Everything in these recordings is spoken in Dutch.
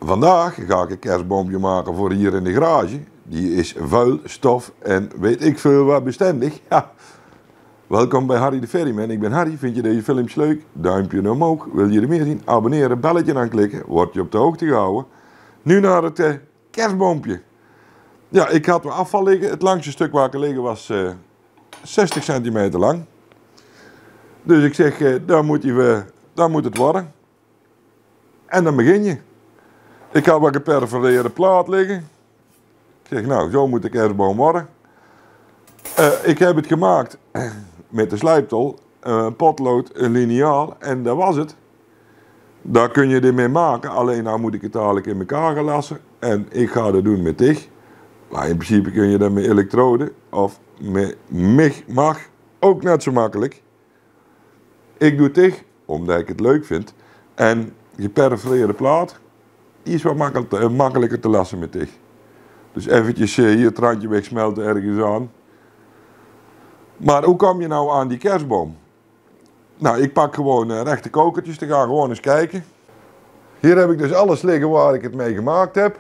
vandaag ga ik een kerstboompje maken voor hier in de garage. Die is vuil, stof en weet ik veel wat bestendig. Ja. Welkom bij Harry de Ferryman. Ik ben Harry. Vind je deze filmpjes leuk? Duimpje omhoog. Wil je er meer zien? Abonneren, belletje aanklikken. Word je op de hoogte gehouden. Nu naar het kerstboompje. Ja, ik had wat afval liggen. Het langste stuk waar ik liggen was 60 centimeter lang. Dus ik zeg, daar moet het worden. En dan begin je. Ik had wat geperforeerde plaat liggen. Ik zeg, nou, zo moet de kerstboom worden. Ik heb het gemaakt met de slijptol, potlood, een liniaal en dat was het. Daar kun je dit mee maken, alleen nou moet ik het dadelijk in elkaar gaan lassen. En ik ga dat doen met tig. Maar in principe kun je dat met elektroden of met mag ook net zo makkelijk. Ik doe tig, omdat ik het leuk vind. En geperforeerde plaat is wat makkelijker te lassen met tig. Dus eventjes hier het randje wegsmelten ergens aan. Maar hoe kom je nou aan die kerstboom? Nou, ik pak gewoon rechte kokertjes, te gaan gewoon eens kijken. Hier heb ik dus alles liggen waar ik het mee gemaakt heb.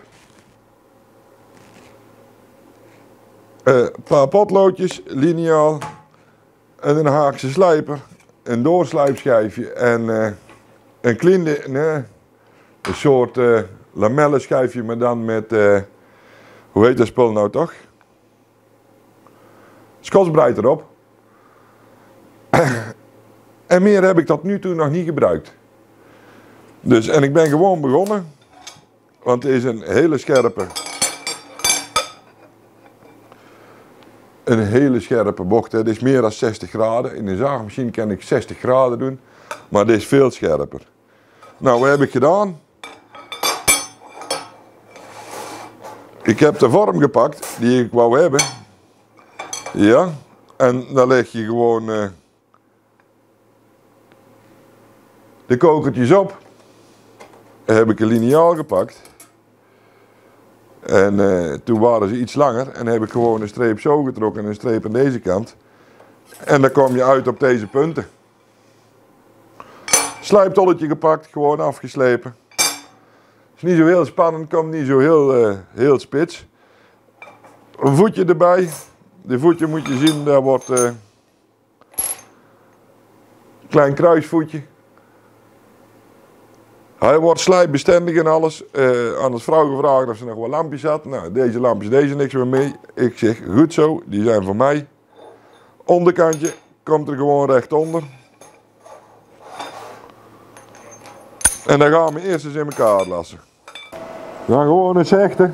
Een paar potloodjes, liniaal, en een Haakse slijper, een doorslijpschijfje en een soort lamellenschijfje, maar dan met, hoe heet dat spul nou toch? Skotsbreit erop. En meer heb ik tot nu toe nog niet gebruikt. Dus, en ik ben gewoon begonnen. Want het is een hele scherpe bocht. Het is meer dan 60 graden. In een zaagmachine kan ik 60 graden doen. Maar dit is veel scherper. Nou, wat heb ik gedaan? Ik heb de vorm gepakt die ik wou hebben. Ja, en dan leg je gewoon de kokertjes op. Dan heb ik een liniaal gepakt. En toen waren ze iets langer en heb ik gewoon een streep zo getrokken en een streep aan deze kant. En dan kom je uit op deze punten. Slijptolletje gepakt, gewoon afgeslepen. Is niet zo heel spannend, komt niet zo heel spits. Een voetje erbij. De voetje moet je zien, daar wordt een klein kruisvoetje. Hij wordt slijpbestendig en alles. Aan de vrouw gevraagd of ze nog wat lampjes had. Nou, deze lampjes, deze niks meer mee. Ik zeg, goed zo, die zijn voor mij. Onderkantje komt er gewoon recht onder. En dan gaan we eerst eens in elkaar lassen. Dan gewoon eens hechten.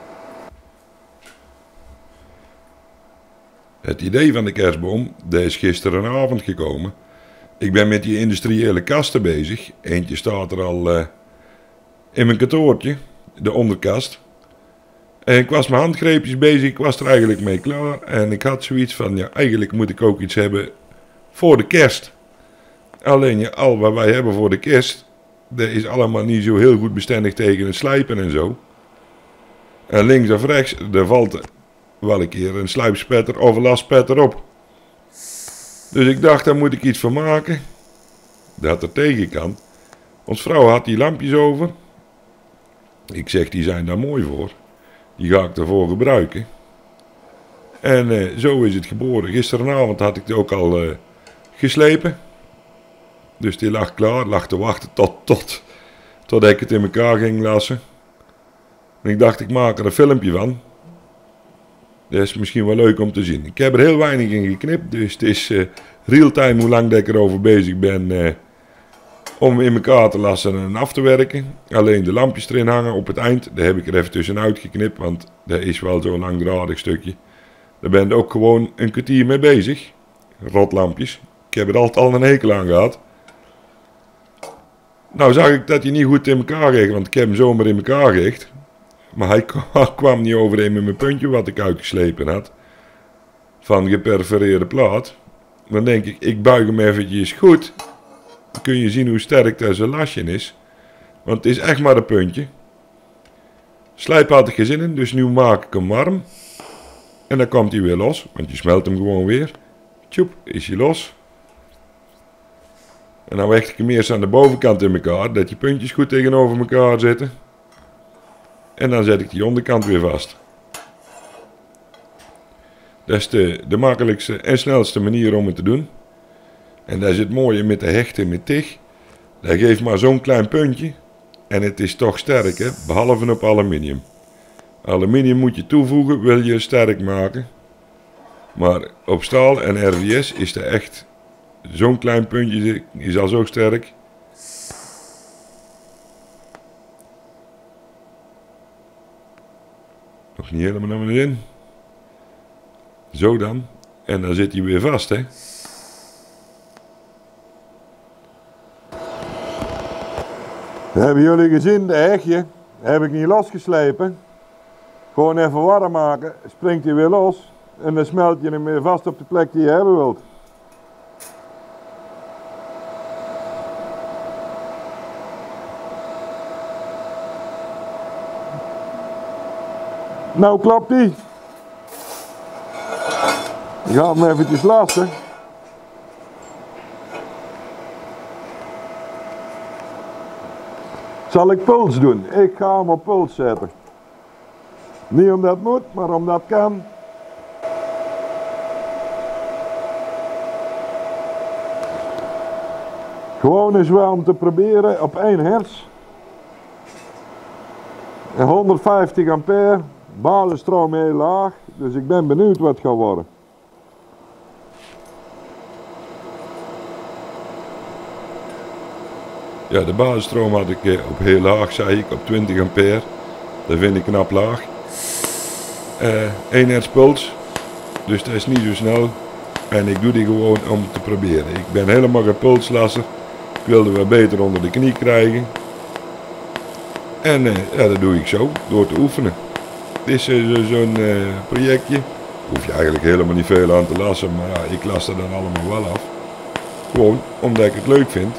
Het idee van de kerstboom, dat is gisterenavond gekomen. Ik ben met die industriële kasten bezig. Eentje staat er al in mijn kantoortje, de onderkast. En ik was mijn handgreepjes bezig, ik was er eigenlijk mee klaar. En ik had zoiets van, ja, eigenlijk moet ik ook iets hebben voor de kerst. Alleen ja, al wat wij hebben voor de kerst, dat is allemaal niet zo heel goed bestendig tegen het slijpen en zo. En links of rechts, daar valt wel een keer een slijpspetter of een laspetter op. Dus ik dacht, daar moet ik iets van maken. Dat er tegen kan. Ons vrouw had die lampjes over. Ik zeg, die zijn daar mooi voor. Die ga ik ervoor gebruiken. En zo is het geboren. Gisteravond had ik het ook al geslepen. Dus die lag klaar, lag te wachten tot ik het in elkaar ging lassen. En ik dacht, ik maak er een filmpje van. Dat is misschien wel leuk om te zien. Ik heb er heel weinig in geknipt, dus het is real-time hoe lang dat ik erover bezig ben om in elkaar te lassen en af te werken. Alleen de lampjes erin hangen op het eind, daar heb ik er even tussenuit geknipt, want dat is wel zo'n langdradig stukje. Daar ben ik ook gewoon een kwartier mee bezig. Rotlampjes. Ik heb er altijd al een hekel aan gehad. Nou zag ik dat hij niet goed in elkaar kreeg, want ik heb hem zomaar in elkaar gelegd. Maar hij kwam niet overeen met mijn puntje wat ik uitgeslepen had. Van geperforeerde plaat. Dan denk ik buig hem eventjes goed. Dan kun je zien hoe sterk dat zijn lasje is. Want het is echt maar een puntje. Slijp had ik geen zin in, dus nu maak ik hem warm. En dan komt hij weer los, want je smelt hem gewoon weer. Tjoep, is hij los. En dan hecht ik hem eerst aan de bovenkant in elkaar, dat die puntjes goed tegenover elkaar zitten. En dan zet ik die onderkant weer vast. Dat is de makkelijkste en snelste manier om het te doen. En dat is het mooie met de hechten met tig. Dat geeft maar zo'n klein puntje. En het is toch sterk, hè? Behalve op aluminium. Aluminium moet je toevoegen, wil je sterk maken. Maar op staal en RVS is er echt zo'n klein puntje, is al zo sterk. Nog niet helemaal naar beneden. Zo dan. En dan zit hij weer vast, hè. Hebben jullie gezien, de hegje heb ik niet losgeslepen. Gewoon even warm maken, springt hij weer los. En dan smelt je hem weer vast op de plek die je hebben wilt. Nou klopt die. Ik ga hem eventjes lasten. Zal ik puls doen? Ik ga hem op puls zetten. Niet omdat het moet, maar omdat het kan. Gewoon eens wel om te proberen op 1 hertz. En 150 ampère. Basisstroom heel laag. Dus ik ben benieuwd wat het gaat worden. Ja, de basisstroom had ik op heel laag, zei ik, op 20 ampère. Dat vind ik knap laag. 1 hertz puls, dus dat is niet zo snel. En ik doe die gewoon om te proberen. Ik ben helemaal geen pulslasser. Ik wilde wat beter onder de knie krijgen. En ja, dat doe ik zo, door te oefenen. Dit is zo'n projectje. Hoef je eigenlijk helemaal niet veel aan te lassen, maar ja, ik las er dan allemaal wel af. Gewoon omdat ik het leuk vind.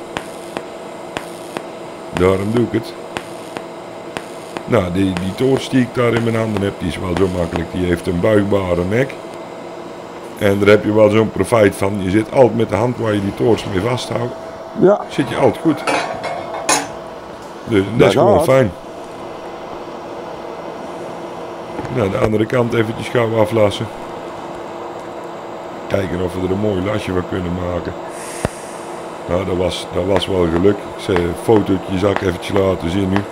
Daarom doe ik het. Nou, die toorts die ik daar in mijn handen heb, die is wel zo makkelijk. Die heeft een buigbare nek. En daar heb je wel zo'n profijt van. Je zit altijd met de hand waar je die toorts mee vasthoudt. Ja. Zit je altijd goed. Dus dat is gewoon fijn. Nou, de andere kant eventjes gauw aflassen. Kijken of we er een mooi lasje van kunnen maken. Nou, dat was wel geluk. Ik zei, een fotootje zal ik eventjes laten zien nu.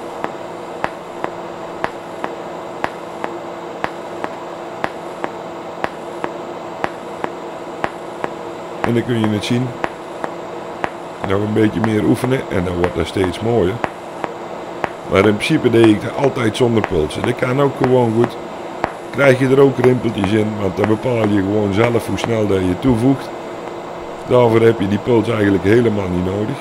En dan kun je het zien. Nog een beetje meer oefenen en dan wordt dat steeds mooier. Maar in principe deed ik dat altijd zonder pulsen. Dat kan ook gewoon goed. Krijg je er ook rimpeltjes in, want dan bepaal je gewoon zelf hoe snel dat je toevoegt. Daarvoor heb je die puls eigenlijk helemaal niet nodig.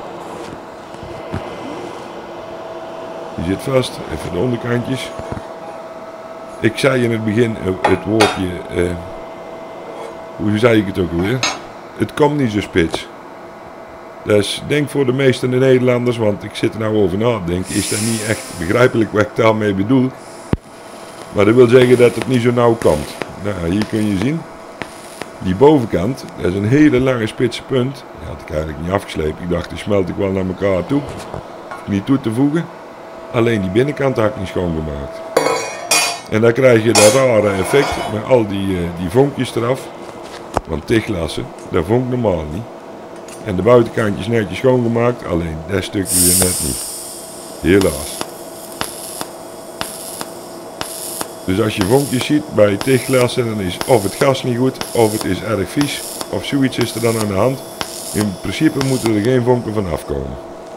Die zit vast, even de onderkantjes. Ik zei in het begin het woordje, hoe zei ik het ook weer? Het komt niet zo spits. Dat is denk voor de meeste Nederlanders, want ik zit er nou over na te denken, is dat niet echt begrijpelijk wat ik daarmee bedoel. Maar dat wil zeggen dat het niet zo nauw komt. Nou, hier kun je zien. Die bovenkant, dat is een hele lange spitse punt. Die had ik eigenlijk niet afgeslepen. Ik dacht, die smelt ik wel naar elkaar toe. Niet toe te voegen. Alleen die binnenkant had ik niet schoongemaakt. En dan krijg je dat rare effect met al die vonkjes eraf. Want tiglassen, dat vonkt normaal niet. En de buitenkantjes netjes schoongemaakt, alleen dat stukje weer net niet. Helaas. Dus als je vonkjes ziet bij tiglassen, dan is of het gas niet goed, of het is erg vies, of zoiets is er dan aan de hand. In principe moeten er geen vonken van afkomen.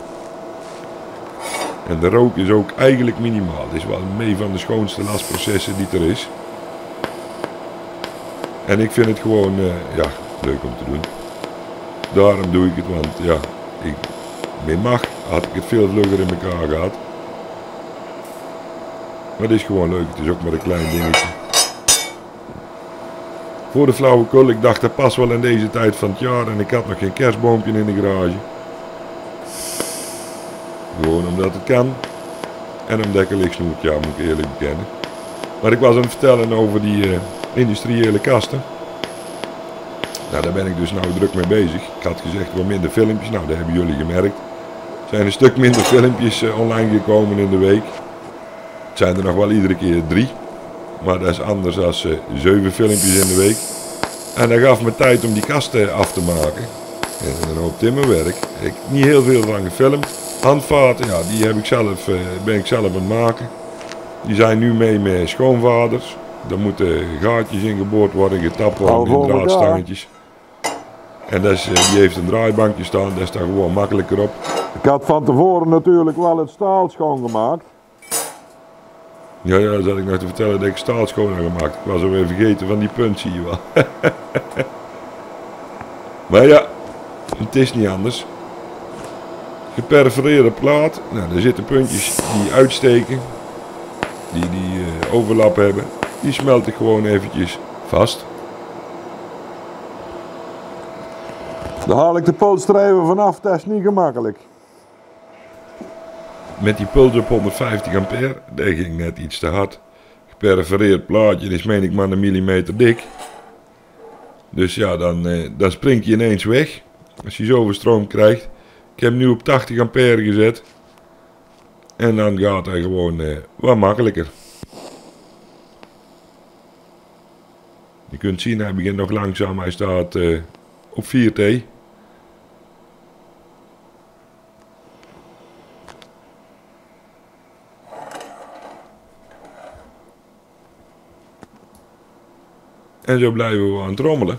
En de rook is ook eigenlijk minimaal. Het is wel mee van de schoonste lasprocessen die er is. En ik vind het gewoon ja, leuk om te doen. Daarom doe ik het, want ja, met macht had ik het veel vlugger in elkaar gehad. Maar het is gewoon leuk, het is ook maar een klein dingetje. Voor de flauwekul, ik dacht dat past wel in deze tijd van het jaar en ik had nog geen kerstboompje in de garage. Gewoon omdat het kan. En omdat ik een lichtsnoertje aan, moet ik eerlijk bekennen. Maar ik was aan het vertellen over die industriële kasten. Nou, daar ben ik dus nou druk mee bezig. Ik had gezegd wat minder filmpjes, nou dat hebben jullie gemerkt. Er zijn een stuk minder filmpjes online gekomen in de week. Het zijn er nog wel iedere keer 3. Maar dat is anders dan 7 filmpjes in de week. En dat gaf me tijd om die kasten af te maken. En een hoop timmerwerk. Ik heb niet heel veel van gefilmd. Handvaten, ja, die heb ik zelf, ben ik zelf aan het maken. Die zijn nu mee met schoonvaders. Daar moeten gaatjes in geboord worden, getapt worden in draadstangetjes. En dat is, die heeft een draaibankje staan, dat is daar gewoon makkelijker op. Ik had van tevoren natuurlijk wel het staal schoongemaakt. Ja, dat zat ik nog te vertellen dat ik staal schoon heb gemaakt. Ik was alweer vergeten van die punt, zie je wel. Maar ja, het is niet anders. Geperforeerde plaat, nou, er zitten puntjes die uitsteken, die overlap hebben. Die smelt ik gewoon eventjes vast. Daar haal ik de polster vanaf, dat is niet gemakkelijk. Met die puls op 150 ampère, dat ging net iets te hard. Geperforeerd plaatje is meen ik maar een millimeter dik. Dus ja, dan springt je ineens weg. Als je zoveel stroom krijgt. Ik heb hem nu op 80 ampère gezet. En dan gaat hij gewoon wat makkelijker. Je kunt zien, hij begint nog langzaam. Hij staat op 4T. En zo blijven we aan het rommelen.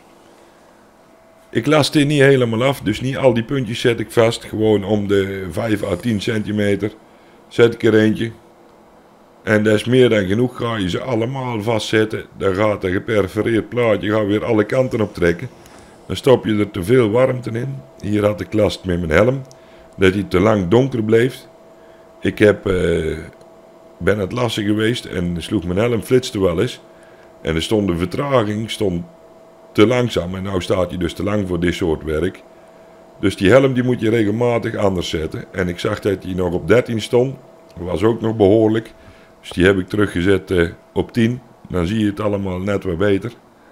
Ik las dit niet helemaal af, dus niet al die puntjes zet ik vast. Gewoon om de 5 à 10 centimeter zet ik er eentje. En dat is meer dan genoeg. Ga je ze allemaal vastzetten, dan gaat een geperforeerd plaatje weer alle kanten op trekken. Dan stop je er te veel warmte in. Hier had ik last met mijn helm, dat hij te lang donker bleef. Ik ben het lassen geweest en sloeg mijn helm, flitste wel eens. En er stond de vertraging te langzaam. En nou staat hij dus te lang voor dit soort werk. Dus die helm die moet je regelmatig anders zetten. En ik zag dat hij nog op 13 stond. Dat was ook nog behoorlijk. Dus die heb ik teruggezet op 10. Dan zie je het allemaal net wat beter.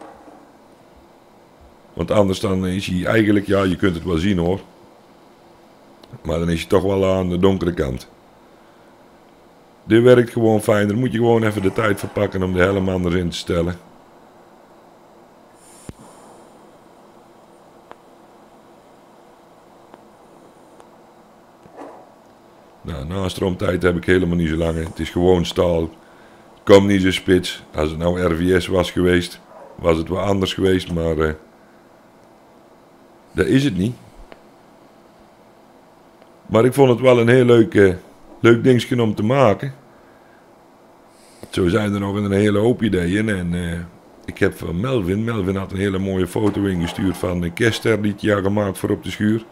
Want anders dan is hij eigenlijk, ja je kunt het wel zien hoor. Maar dan is hij toch wel aan de donkere kant. Dit werkt gewoon fijn. Daar moet je gewoon even de tijd voor pakken om de helm anders in te stellen. Nou, nastroomtijd heb ik helemaal niet zo lang. Het is gewoon staal. Komt niet zo spits. Als het nou RVS was geweest, was het wel anders geweest. Maar dat is het niet. Maar ik vond het wel een heel leuk dingetje om te maken. Zo zijn er nog een hele hoop ideeën. En ik heb van Melvin had een hele mooie foto ingestuurd van een kerster die hij had gemaakt voor op de schuur.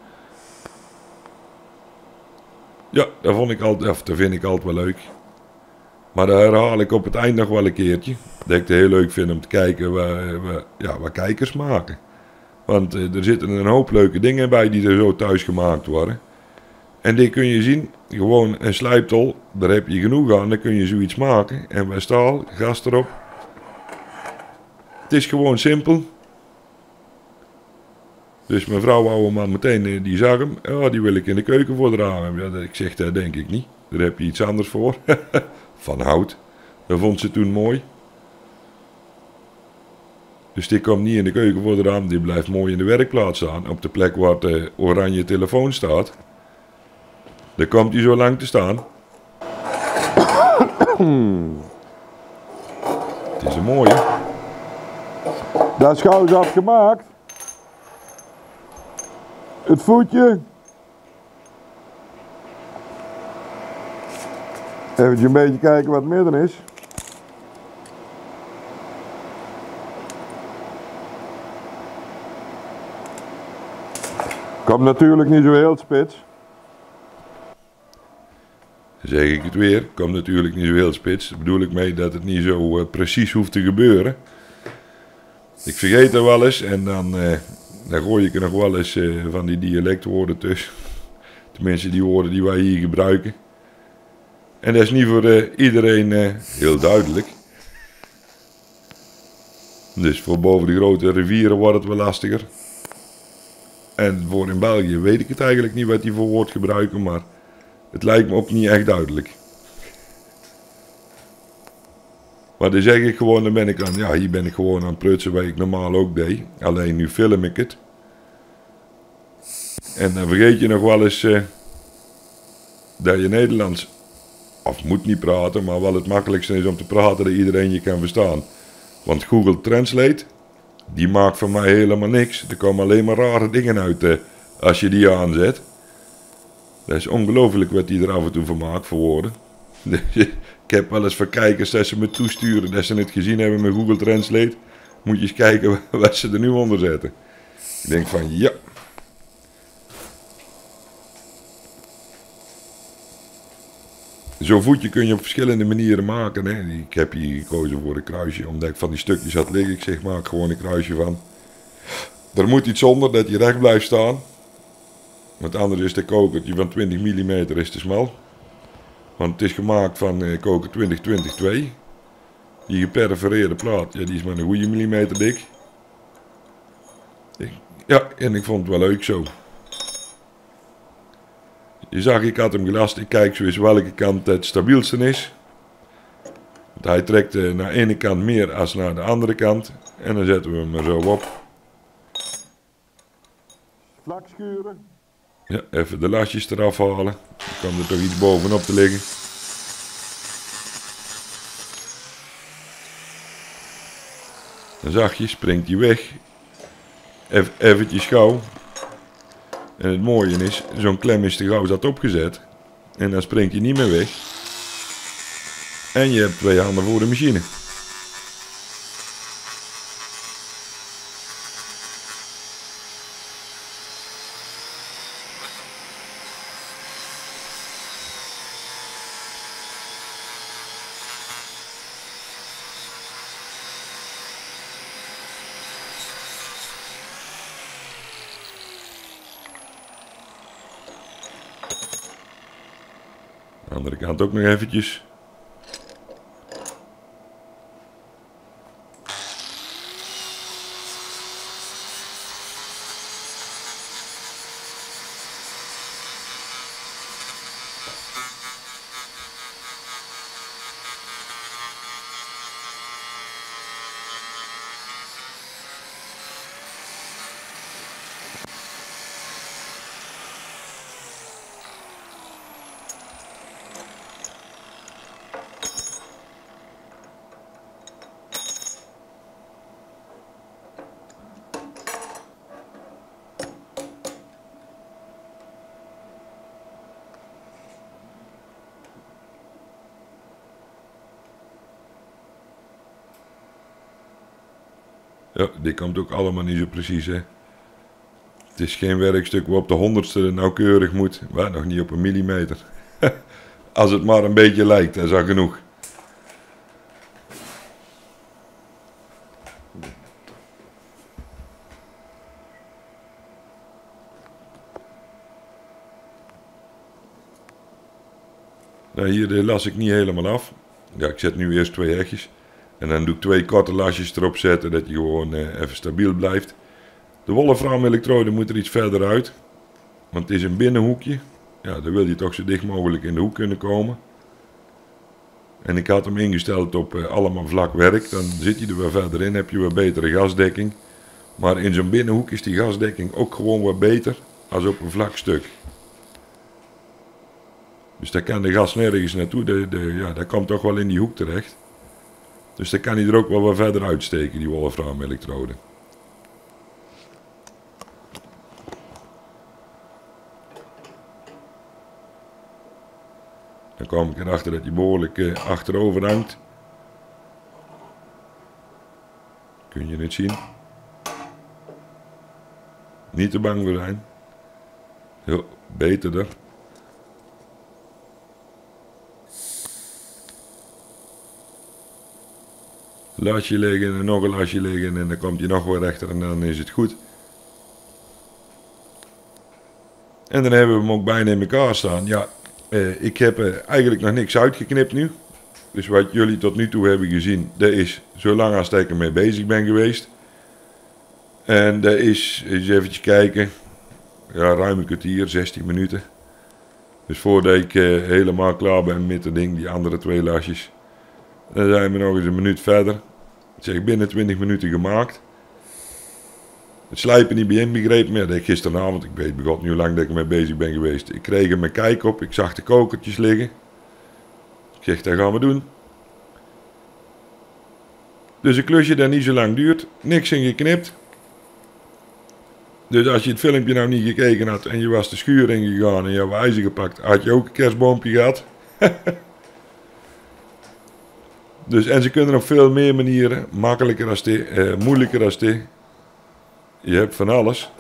Ja, dat vind ik altijd wel leuk. Maar dat herhaal ik op het eind nog wel een keertje. Dat ik het heel leuk vind om te kijken wat kijkers maken. Want er zitten een hoop leuke dingen bij die er zo thuis gemaakt worden. En die kun je zien, gewoon een slijptol, daar heb je genoeg aan, dan kun je zoiets maken. En bij staal, gas erop. Het is gewoon simpel. Dus mijn vrouw wou hem al meteen, die zag hem, oh, die wil ik in de keuken voor de raam hebben. Ja, ik zeg, dat denk ik niet. Daar heb je iets anders voor. Van hout. Dat vond ze toen mooi. Dus die komt niet in de keuken voor de raam, die blijft mooi in de werkplaats staan. Op de plek waar de oranje telefoon staat. Daar komt hij zo lang te staan. Het is een mooie. Dat is gauw afgemaakt. Het voetje. Even een beetje kijken wat midden is. Komt natuurlijk niet zo heel spits. Zeg ik het weer, komt natuurlijk niet zo heel spits. Daar bedoel ik mee dat het niet zo precies hoeft te gebeuren. Ik vergeet er wel eens en dan gooi ik er nog wel eens van die dialectwoorden tussen. Tenminste die woorden die wij hier gebruiken. En dat is niet voor iedereen heel duidelijk. Dus voor boven de grote rivieren wordt het wel lastiger. En voor in België weet ik het eigenlijk niet wat die voor woord gebruiken, maar het lijkt me ook niet echt duidelijk. Maar dan zeg ik gewoon, dan ben ik aan, ja, hier ben ik gewoon aan het prutsen wat ik normaal ook deed. Alleen nu film ik het. En dan vergeet je nog wel eens dat je Nederlands, of moet niet praten, maar wel het makkelijkste is om te praten dat iedereen je kan verstaan. Want Google Translate, die maakt voor mij helemaal niks. Er komen alleen maar rare dingen uit als je die aanzet. Dat is ongelooflijk wat die er af en toe van maakt voor woorden. Ik heb wel eens van kijkers dat ze me toesturen, dat ze het gezien hebben met Google Translate. Moet je eens kijken wat ze er nu onder zetten. Ik denk van ja. Zo'n voetje kun je op verschillende manieren maken. Hè. Ik heb hier gekozen voor een kruisje, omdat ik van die stukjes had liggen. Ik zeg, maak gewoon een kruisje van. Er moet iets onder dat je recht blijft staan. Want anders is de kokertje van 20 mm is te smal. Want het is gemaakt van koker 2022. Die geperforeerde plaat, ja, die is maar een goede millimeter dik. Ja, en ik vond het wel leuk zo. Je zag, ik had hem gelast. Ik kijk zo eens welke kant het stabielste is. Want hij trekt naar de ene kant meer als naar de andere kant. En dan zetten we hem er zo op. Vlak schuren. Ja, even de lasjes eraf halen. Dan kan er toch iets bovenop te liggen. Dan zag je, springt hij weg. Eventjes gauw. En het mooie is, zo'n klem is te gauw zat opgezet. En dan springt hij niet meer weg. En je hebt 2 handen voor de machine. De andere kant ook nog eventjes. Ja, dit komt ook allemaal niet zo precies, hè. Het is geen werkstuk wat op de 100ste nauwkeurig moet, maar nog niet op een millimeter. Als het maar een beetje lijkt, dat is al genoeg. Nou, hier las ik niet helemaal af. Ja, ik zet nu eerst 2 hegjes. En dan doe ik 2 korte lasjes erop zetten, dat je gewoon even stabiel blijft. De wolfram elektrode moet er iets verder uit. Want het is een binnenhoekje. Ja, dan wil je toch zo dicht mogelijk in de hoek kunnen komen. En ik had hem ingesteld op allemaal vlak werk. Dan zit hij er weer verder in, heb je weer betere gasdekking. Maar in zo'n binnenhoek is die gasdekking ook gewoon wat beter als op een vlak stuk. Dus daar kan de gas nergens naartoe. Ja, dat komt toch wel in die hoek terecht. Dus dan kan hij er ook wel wat verder uitsteken, die wolfram elektrode. Dan kom ik erachter dat hij behoorlijk achterover hangt. Kun je het zien? Niet te bang voor zijn. Jo, beter er. Lasje liggen en nog een lasje liggen en dan komt hij nog weer rechter en dan is het goed. En dan hebben we hem ook bijna in elkaar staan. Ja, ik heb eigenlijk nog niks uitgeknipt nu. Dus wat jullie tot nu toe hebben gezien, dat is zo lang als ik ermee bezig ben geweest. En dat is, eens eventjes kijken, ja, ruim een kwartier, 16 minuten. Dus voordat ik helemaal klaar ben met het ding, die andere 2 lasjes. Dan zijn we nog eens een minuut verder. Ik zeg binnen 20 minuten gemaakt. Het slijpen niet bij inbegrepen, maar dat ik gisteravond, ik weet begot nu hoe lang dat ik ermee bezig ben geweest. Ik kreeg er mijn kijk op, ik zag de kokertjes liggen. Ik zeg, dat gaan we doen. Dus een klusje dat niet zo lang duurt, niks in geknipt. Dus als je het filmpje nou niet gekeken had en je was de schuur ingegaan en je had ijzer gepakt, had je ook een kerstboompje gehad. Dus, en ze kunnen op veel meer manieren, makkelijker als dit, moeilijker als dit. Je hebt van alles.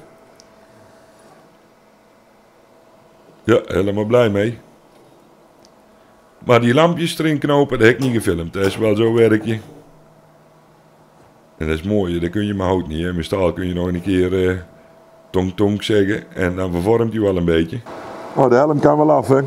Ja, helemaal blij mee. Maar die lampjes erin knopen, dat heb ik niet gefilmd. Dat is wel zo'n werkje. En dat is mooi, dat kun je maar hout niet. Hè. Met staal kun je nog een keer tong tong zeggen en dan vervormt hij wel een beetje. Oh, de helm kan wel af, hè.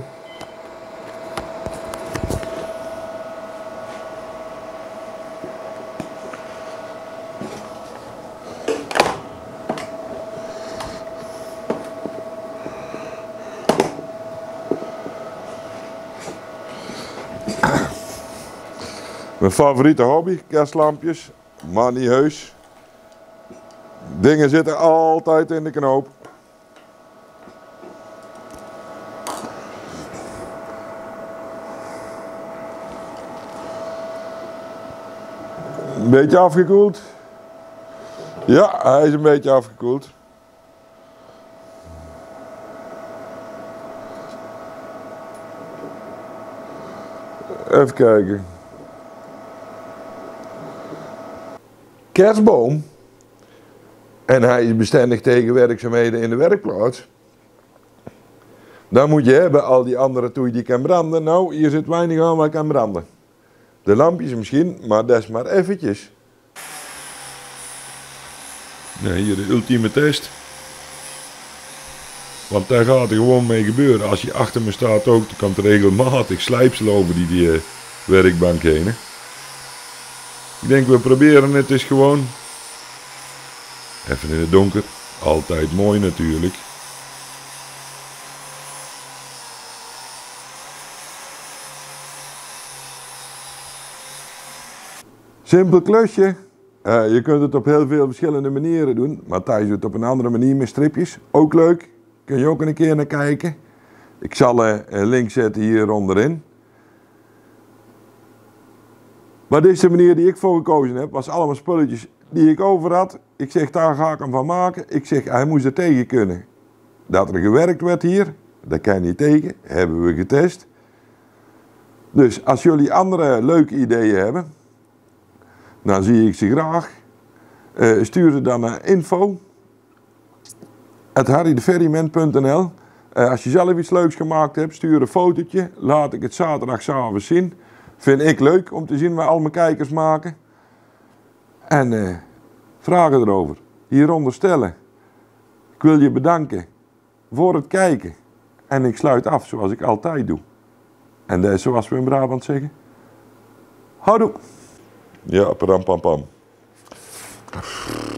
Mijn favoriete hobby, kerstlampjes, maar niet heus. Dingen zitten altijd in de knoop. Een beetje afgekoeld. Ja, hij is een beetje afgekoeld. Even kijken. Kerstboom. En hij is bestendig tegen werkzaamheden in de werkplaats. Dan moet je hebben al die andere toei die kan branden. Nou, hier zit weinig aan wat kan branden. De lampjes misschien, maar dat is maar eventjes. Ja, hier de ultieme test. Want daar gaat er gewoon mee gebeuren. Als je achter me staat ook, dan komt er regelmatig slijpsel over die werkbank heen. Hè. Ik denk we proberen het eens gewoon. Even in het donker. Altijd mooi natuurlijk. Simpel klusje. Je kunt het op heel veel verschillende manieren doen. Maar Thijs doet het op een andere manier met stripjes. Ook leuk. Kun je ook een keer naar kijken. Ik zal een link zetten hier onderin. Maar deze manier die ik voor gekozen heb, was allemaal spulletjes die ik over had. Ik zeg, daar ga ik hem van maken. Ik zeg, hij moest er tegen kunnen. Dat er gewerkt werd hier, dat kan je niet tegen. Hebben we getest. Dus als jullie andere leuke ideeën hebben, dan zie ik ze graag. Stuur ze dan naar info@harrydeferryman.nl. Als je zelf iets leuks gemaakt hebt, stuur een fotootje. Laat ik het zaterdagavond zien. Vind ik leuk om te zien wat al mijn kijkers maken. En vragen erover. Hieronder stellen. Ik wil je bedanken voor het kijken. En ik sluit af zoals ik altijd doe. En dat is zoals we in Brabant zeggen. Houdoe. Ja, pam pam pam.